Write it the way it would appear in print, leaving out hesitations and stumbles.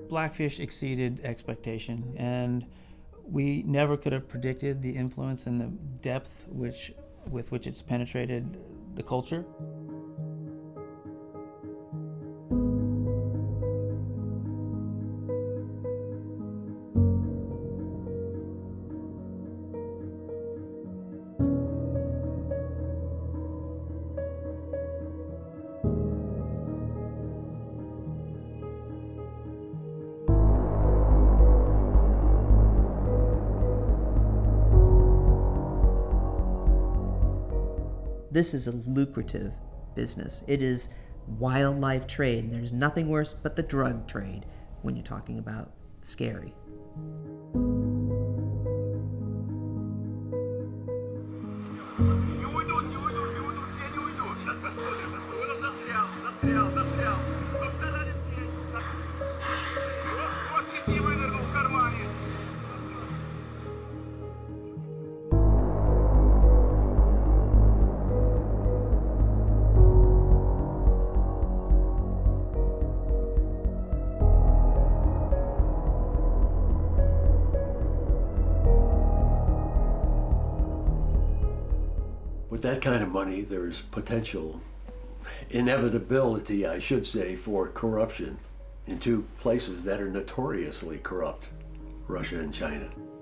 Blackfish exceeded expectation, and we never could have predicted the influence and the depth with which it's penetrated the culture. This is a lucrative business. It is wildlife trade. There's nothing worse but the drug trade when you're talking about scary. With that kind of money, there's potential, inevitability, I should say, for corruption in two places that are notoriously corrupt, Russia and China.